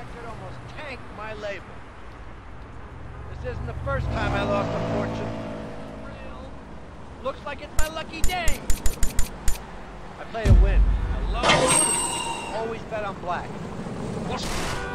record almost tanked my label. This isn't the first time I lost a fortune. Looks like it's my lucky day. I play to win. I love it. Always bet on black.